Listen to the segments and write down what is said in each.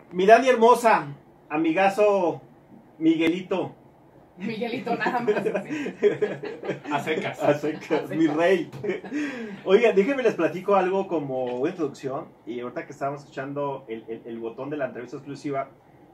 Mi Dani hermosa, amigazo Miguelito. Miguelito nada más. A secas. A secas, mi rey. Oigan, déjenme les platico algo como una introducción. Y ahorita que estábamos escuchando el botón de la entrevista exclusiva,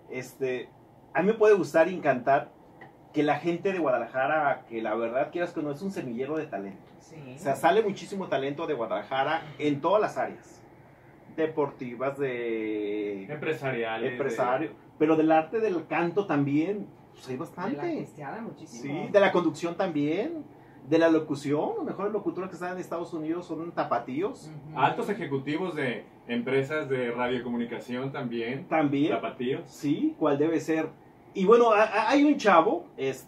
a mí me puede gustar y encantar que la gente de Guadalajara, que la verdad quieras que no, es un semillero de talento. Sí. O sea, sale muchísimo talento de Guadalajara en todas las áreas. Deportivas, de Empresariales. empresario, pero del arte del canto también, pues hay De la bastante. cristiana muchísimo. Sí, de la conducción también, de la locución, los mejores locutores que están en Estados Unidos son tapatíos. Ujú. Altos ejecutivos de empresas de radiocomunicación también. También, Tapatíos. sí, cuál debe ser. Y bueno, hay un chavo,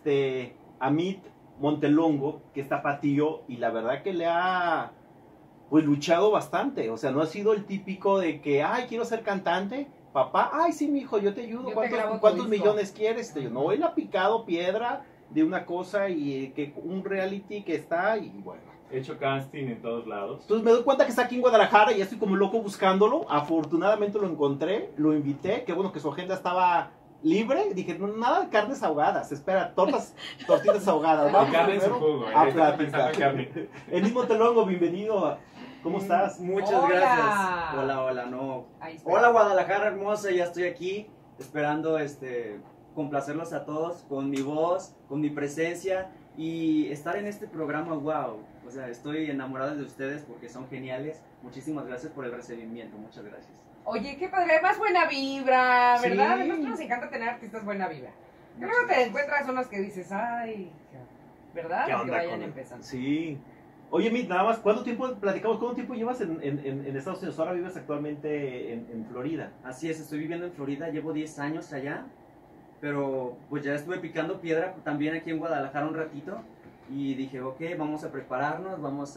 Amit Montelongo, que es tapatío y la verdad que le ha pues luchado bastante. O sea, no ha sido el típico de que, ay, quiero ser cantante. Papá, ay, sí, mijo, yo te ayudo. Yo te grabo tu ¿Cuántos disco. millones quieres? No, él ha picado piedra de una cosa y que un reality que está y bueno. He hecho casting en todos lados. Entonces me doy cuenta que está aquí en Guadalajara y ya estoy como loco buscándolo. Afortunadamente lo encontré, lo invité. Qué bueno que su agenda estaba libre. Dije, no, nada de carnes ahogadas. Espera, tortitas ahogadas. De Vamos carne en su primero jugo. a Estaba pensando platicar. en carne. El mismo Telongo, bienvenido. ¿Cómo estás? Muchas Hola. gracias. Hola, no. Ahí está. Hola Guadalajara hermosa, ya estoy aquí esperando complacerlos a todos con mi voz, con mi presencia y estar en este programa, wow. O sea, estoy enamorado de ustedes porque son geniales. Muchísimas gracias por el recibimiento, muchas gracias. Oye, qué padre, más buena vibra, ¿verdad? Sí. A nosotros nos encanta tener artistas buena vibra. Y luego te encuentras unos que dices, ay, ¿verdad? ¿Qué Que onda vayan con él? empezando. Sí. Oye, Mit, nada más, ¿cuánto tiempo platicamos? ¿Cuánto tiempo llevas en Estados Unidos? Ahora vives actualmente en Florida. Así es, estoy viviendo en Florida, llevo 10 años allá, pero pues ya estuve picando piedra también aquí en Guadalajara un ratito y dije, ok, vamos a prepararnos, vamos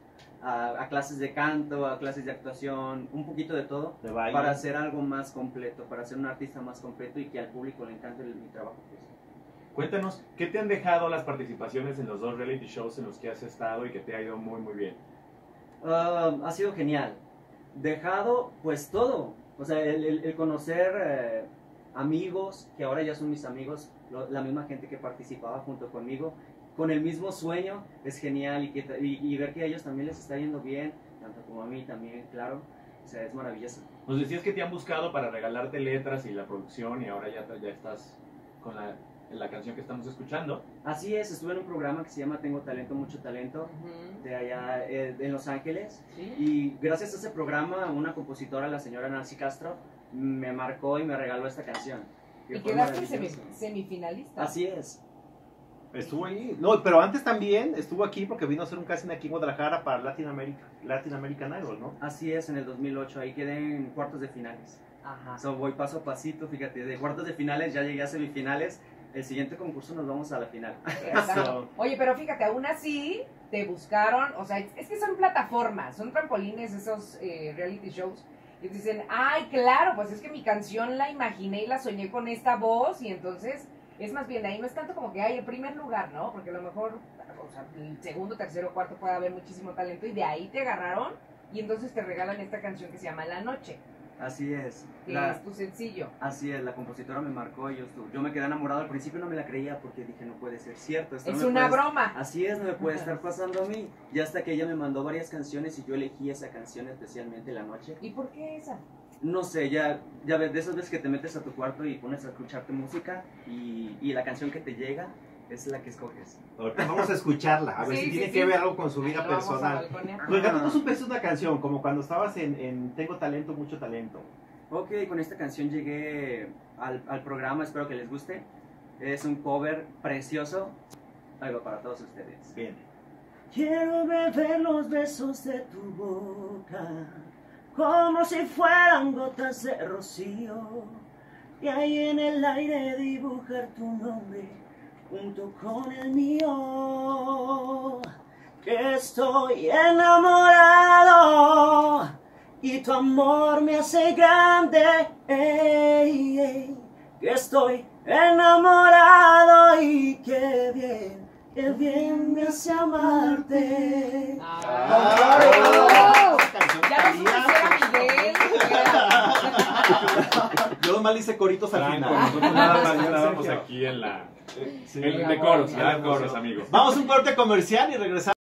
a clases de canto, a clases de actuación, un poquito de todo, De baile. para hacer algo más completo, para ser un artista más completo y que al público le encante mi trabajo. Pues. Cuéntanos, ¿qué te han dejado las participaciones en los dos reality shows en los que has estado y que te ha ido muy, muy bien? Ha sido genial. Dejado, pues todo. O sea, el conocer amigos, que ahora ya son mis amigos, la misma gente que participaba junto conmigo, con el mismo sueño, es genial. Y ver que a ellos también les está yendo bien, tanto como a mí también, claro. O sea, es maravilloso. Nos decías que te han buscado para regalarte letras y la producción y ahora ya estás con la canción que estamos escuchando. Así es, estuve en un programa que se llama Tengo Talento, Mucho Talento, Ujú. de allá en Los Ángeles. Sí. Y gracias a ese programa, una compositora, la señora Nancy Castro, me marcó y me regaló esta canción. que Y fue quedaste maravilloso. semifinalista. Así es. Estuvo ahí. No, pero antes también estuvo aquí porque vino a hacer un casting aquí en Guadalajara para Latin American Idol, ¿no? Así es, en el 2008, ahí quedé en cuartos de finales. Ajá. So, voy paso a pasito, fíjate, de cuartos de finales ya llegué a semifinales. El siguiente concurso nos vamos a la final. Exacto. Oye, pero fíjate, aún así te buscaron, o sea, es que son plataformas, son trampolines esos reality shows. Y dicen, ay, claro, pues es que mi canción la imaginé y la soñé con esta voz y entonces es más bien, ahí no es tanto como que hay el primer lugar, ¿no? Porque a lo mejor, o sea, el segundo, tercero, cuarto puede haber muchísimo talento y de ahí te agarraron y entonces te regalan esta canción que se llama La Noche, Así es. que es tu sencillo. Así es, la compositora me marcó y yo me quedé enamorado. Al principio no me la creía porque dije, no puede ser cierto. Esto Es no me una puede- broma. Así es, no me puede estar pasando a mí. Y hasta que ella me mandó varias canciones y yo elegí esa canción especialmente La Noche. ¿Y por qué esa? No sé, ya ves, de esas veces que te metes a tu cuarto y pones a escucharte música y la canción que te llega es la que escoges. Ahorita vamos a escucharla, a ver Sí, si sí, tiene sí. que ver algo con su Ahí vida lo vamos a personal. balconear. ¿Por qué tú supiste una canción? Como cuando estabas en Tengo Talento, Mucho Talento. Ok, con esta canción llegué al programa, espero que les guste. Es un cover precioso. Algo para todos ustedes. Bien. Quiero beber los besos de tu boca, como si fueran gotas de rocío, y ahí en el aire dibujar tu nombre junto con el mío. Que estoy enamorado y tu amor me hace grande. Ey, ey. Que estoy enamorado y qué bien me hace amarte. ¡Ah! Ya no supe si era Miguel. Yo nomás le hice coritos al Franco, final. nosotros nada más Señor estábamos Sergio. aquí en la... Sí, en la de coros, voz, de coros, amigos. Vamos a un corte comercial y regresamos.